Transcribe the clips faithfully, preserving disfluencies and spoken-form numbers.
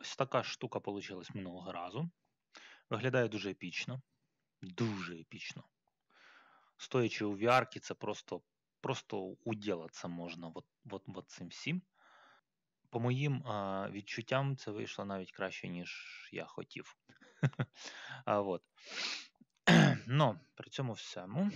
Ось така штука вийшла минулого разу. Виглядає дуже епічно. Дуже епічно. Стоячи у ві ар-ці, це просто, просто уділатися можна от, от, от цим всім. По моїм а, відчуттям, це вийшло навіть краще, ніж я хотів. а, от. Но при цьому всьому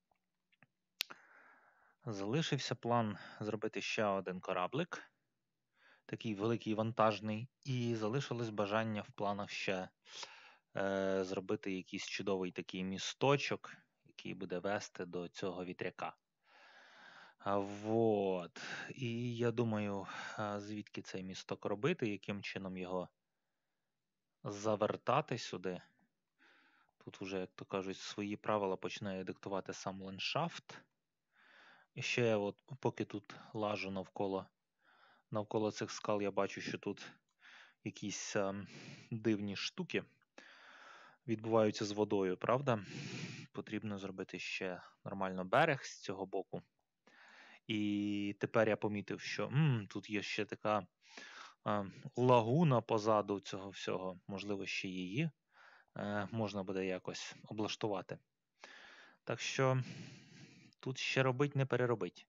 залишився план зробити ще один кораблик. Такий великий вантажний. І залишилось бажання в планах ще е, зробити якийсь чудовий такий місточок, який буде вести до цього вітряка. А, вот. І я думаю, звідки цей місток робити, яким чином його завертати сюди. Тут вже, як то кажуть, свої правила починає диктувати сам ландшафт. І ще, от, поки тут лажу навколо, навколо цих скал, я бачу, що тут якісь а, дивні штуки відбуваються з водою, правда? Потрібно зробити ще нормально берег з цього боку. І тепер я помітив, що м, тут є ще така а, лагуна позаду цього всього. Можливо, ще її е, можна буде якось облаштувати. Так що тут ще робить, не переробить.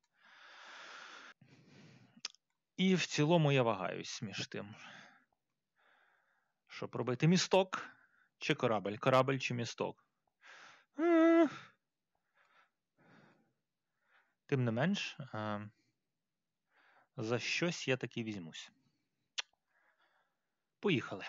І в цілому я вагаюсь між тим, щоб робити місток чи корабель. Корабель чи місток. Е, Тим не менш, е, за щось я таки візьмусь. Поїхали.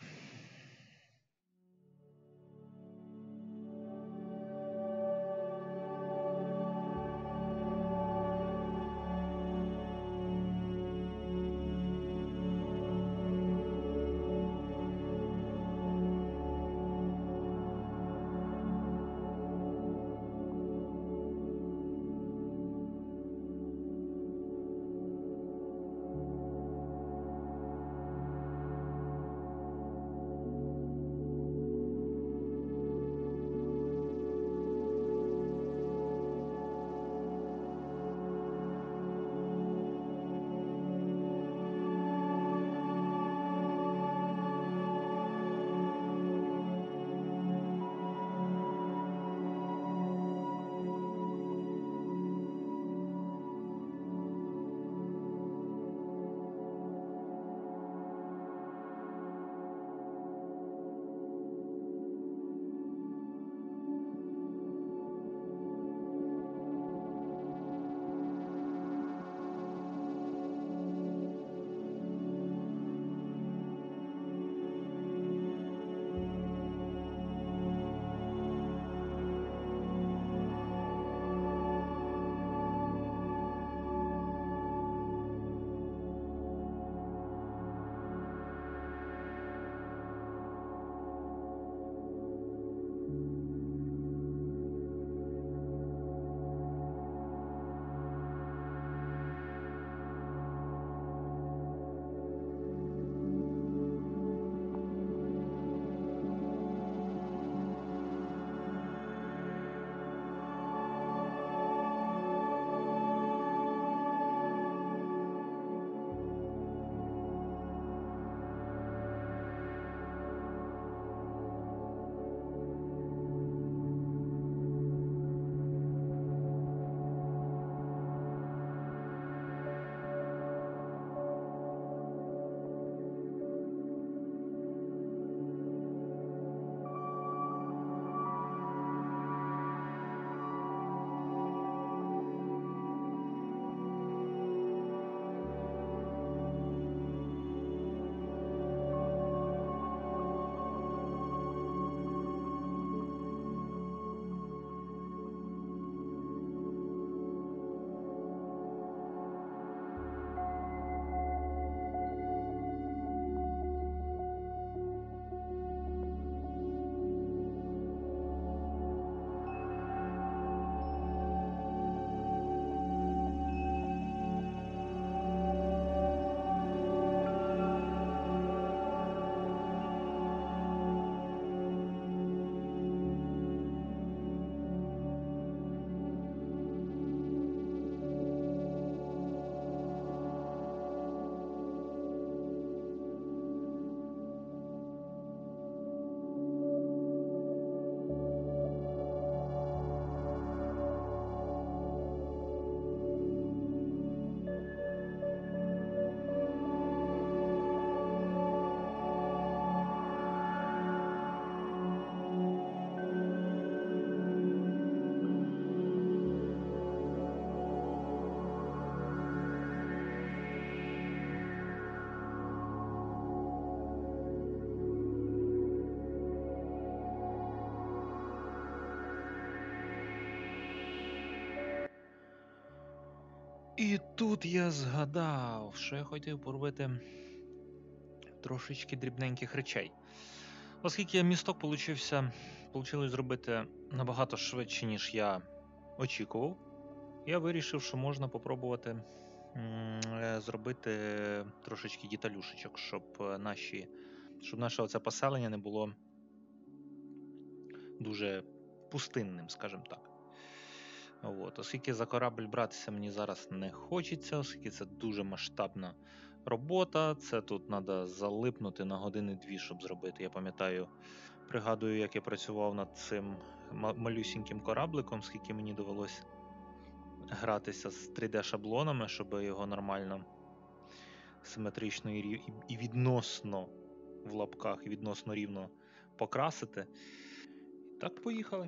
І тут я згадав, що я хотів поробити трошечки дрібненьких речей. Оскільки місток получився, получилось зробити набагато швидше, ніж я очікував, я вирішив, що можна попробувати м, зробити трошечки деталюшечок, щоб наші, щоб наше оце поселення не було дуже пустинним, скажімо так. От. Оскільки за корабль братися мені зараз не хочеться, оскільки це дуже масштабна робота, це тут треба залипнути на години-дві, щоб зробити. Я пам'ятаю, пригадую, як я працював над цим малюсіньким корабликом, скільки мені довелося гратися з три де-шаблонами, щоб його нормально, симетрично і відносно, в лапках, і відносно рівно покрасити. Так, поїхали.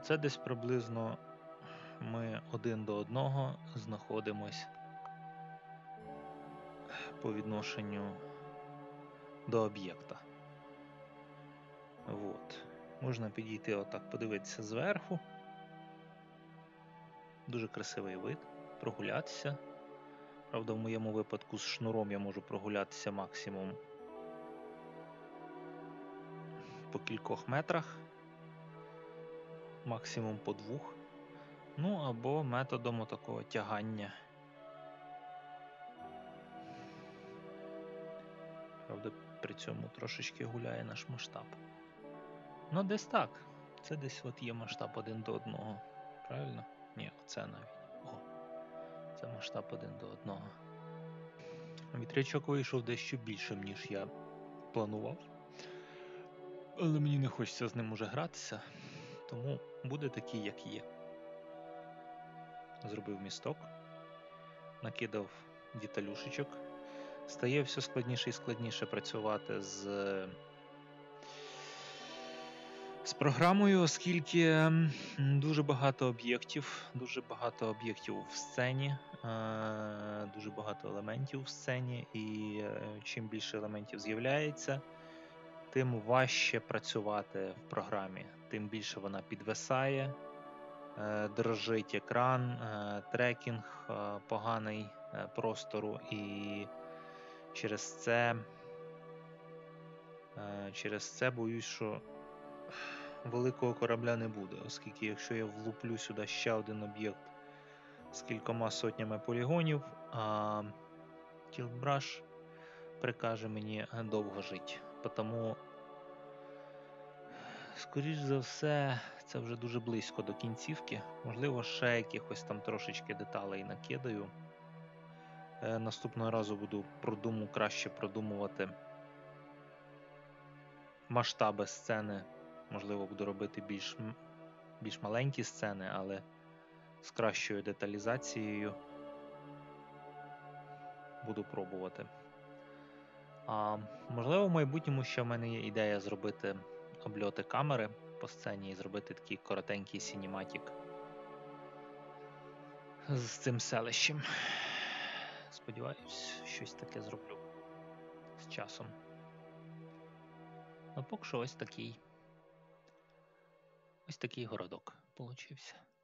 Оце десь приблизно ми один до одного знаходимось по відношенню до об'єкта. От. Можна підійти отак, подивитися зверху. Дуже красивий вид, прогулятися. Правда, в моєму випадку з шнуром я можу прогулятися максимум по кількох метрах, максимум по двох. Ну або методом такого тягання. Правда, при цьому трошечки гуляє наш масштаб. Ну, десь так. Це десь от є масштаб один до одного. Правильно? Ні, оце навіть. О, це масштаб один до одного. Вітрячок вийшов дещо більшим, ніж я планував. Але мені не хочеться з ним уже гратися. Тому буде такий, як є. Зробив місток. Накидав деталюшечок. Стає все складніше і складніше працювати з з програмою, оскільки дуже багато об'єктів, дуже багато об'єктів в сцені, дуже багато елементів в сцені, і чим більше елементів з'являється, тим важче працювати в програмі, тим більше вона підвисає, дрожить екран, трекінг поганий простору, і через це, через це боюсь, що великого корабля не буде, оскільки якщо я влуплю сюди ще один об'єкт з кількома сотнями полігонів, а TiltBrush прикаже мені довго жити. Тому, скоріш за все, це вже дуже близько до кінцівки. Можливо, ще якихось там трошечки деталей накидаю. Наступного разу буду продуму, краще продумувати масштаби сцени. Можливо, буду робити більш, більш маленькі сцени, але з кращою деталізацією. Буду пробувати. А, можливо, в майбутньому ще в мене є ідея зробити обльоти камери по сцені і зробити такий коротенький синематик з цим селищем. Сподіваюсь, щось таке зроблю з часом. Ну, поки що ось такий ось такий городок получився.